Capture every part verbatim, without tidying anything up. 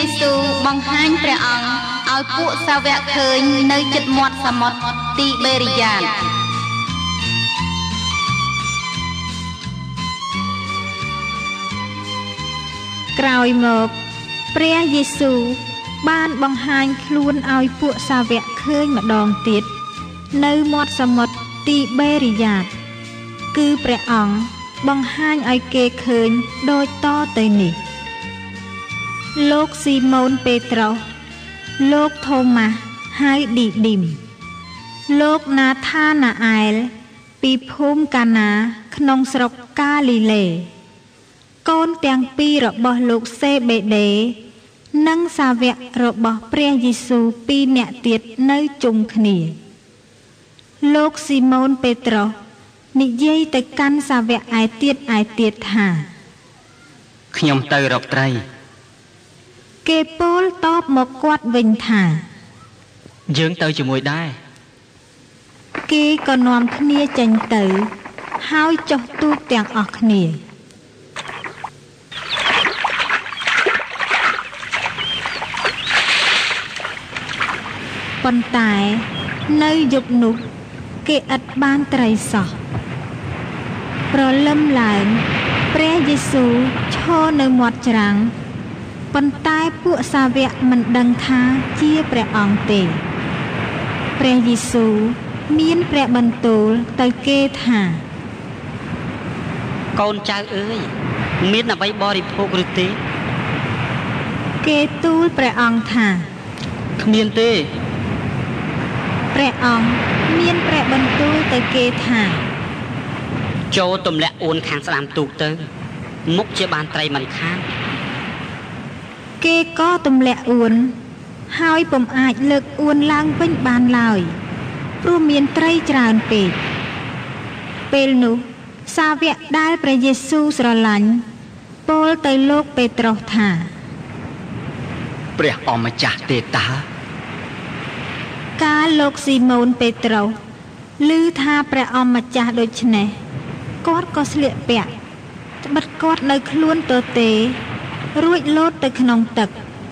ស៊ូបង្ហាញព្រះអង្គឲ្យពួកសាវកឃើញនៅជិតមាត់សមុទ្រទីបេរីយ៉ាតក្រោយមកព្រះយេស៊ូវបានបង្ហាញខ្លួនឲ្យពួកសាវកឃើញម្ដងទៀតនៅមាត់សមុទ្រទីបេរីយ៉ាតគឺព្រះអង្គបង្ហាញឲ្យគេឃើញដូចតទៅនេះលោកស៊ីម៉ូនពេត្រុសលោកថូម៉ាស់ហៅឌីឌីមលោកណាថាណាអែលពីភូមិកាណាក្នុងស្រុកកាលីលេកូនទាំងពីររបស់លោកសេបេដេនិងសាវករបស់ព្រះយេស៊ូវពីរនាក់ទៀតនៅជុំគ្នាលោកស៊ីម៉ូនពេត្រុសនិយាយទៅកាន់សាវកឯទៀតឯទៀតថាខ្ញុំទៅរកត្រីគេពោលតបមកគាត់វិញថាយើងទៅជាមួយដែរគេក៏នាំគ្នាចេញទៅហើយចុះទូកទាំងអស់គ្នាប៉ុន្តែនៅយប់នោះគេឥតបានត្រីសោះព្រលឹមឡើងព្រះយេស៊ូវឈរនៅមាត់ច្រាំងប៉ុន្តែពួកសាវកមិនដឹងថាជាព្រះអង្គទេព្រះយេស៊ូវមានព្រះបន្ទូលទៅគេថាកូនចៅអើយមានអ្វីបរិភោគឬទេគេទូលព្រះអង្គថាគ្មានទេព្រះអង្គមានព្រះបន្ទូលទៅគេថាចូលទម្លាក់អួនខាងស្ដាំទូកទៅមុខជាបានត្រីមិនខានគេក៏ទម្លាក់អួនហើយពុំអាចលើកអួនឡើងវិញបានឡើយព្រោះមានត្រីច្រើនពេកពេលនោះសាវកដែលព្រះយេស៊ូវស្រឡាញ់ពោលទៅលោកពេត្រុសថាព្រះអម្ចាស់ទេតើកាលលោកស៊ីម៉ូនពេត្រុសឮថាព្រះអម្ចាស់ដូច្នេះគាត់ក៏ស្លៀកពាក់ត្បិតគាត់នៅខ្លួនទទេរួចលោតទៅក្នុងទឹក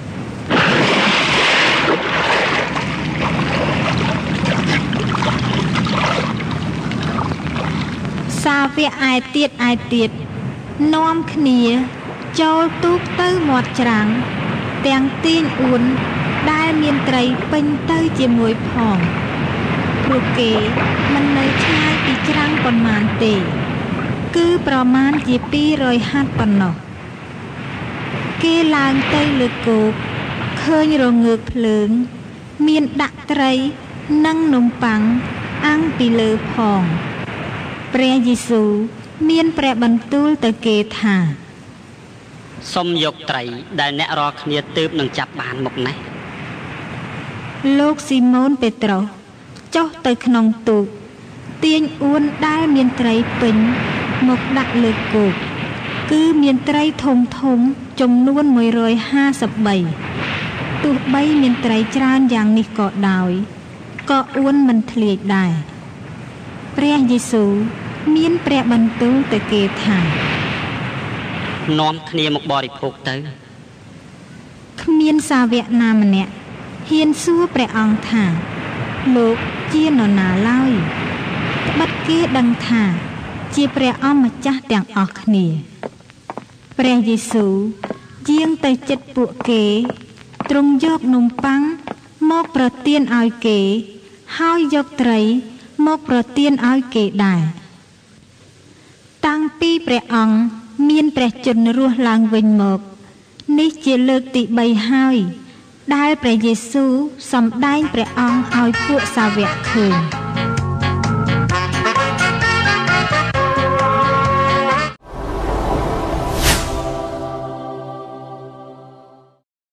សាវកឯទៀតឯទៀតនាំគ្នាចូលទូកទៅមាត់ច្រាំងទាំងទាញអួនដែលមានត្រីពេញទៅជាមួយផងព្រោះគេមិននៅឆ្ងាយពីច្រាំងប៉ុន្មានទេគឺប្រមាណជាពីររយហាត់ប៉ុណ្ណោះគេឡើងទៅលើគោកឃើញរងើកភ្លើងមានដាក់ត្រីនិងនំប៉័ងអាំងពីលើផងព្រះយេស៊ូវមានព្រះបន្ទូលទៅគេថាសូមយកត្រីដែលអ្នករាល់គ្នាទើបនឹងចាប់បានមកនេះលោកស៊ីម៉ូនពេត្រុសចុះទៅក្នុងទូកទាញអួនដែលមានត្រីពេញមកដាក់លើគោកគឺមានត្រីធំធំចំនួនមួយរយហាសិបបីទោះបីមានត្រីច្រើនយ៉ាងនេះក៏ដោយក៏អួនមិនធ្លាយដែរព្រះយេស៊ូវមានព្រះបន្ទូលទៅគេថានាំគ្នាមកបរិភោគទៅគ្មានសាវកណាម្នាក់ហ៊ានសួរព្រះអង្គថាលោកជានរណាឡើយត្បិតគេដឹងថាជាព្រះអម្ចាស់ទាំងអស់គ្នាព្រះយេស៊ូវយាងទៅជិតពួកគេទ្រង់យកនំប៉័ងមកប្រទានឲ្យគេហើយយកត្រីមកប្រទានឲ្យគេដែរតាំងពីព្រះអង្គមានព្រះជន្មរស់ឡើងវិញមកនេះជាលើកទីបីហើយដែលព្រះយេស៊ូវសម្ដែងព្រះអង្គឲ្យពួកសាវកឃើញ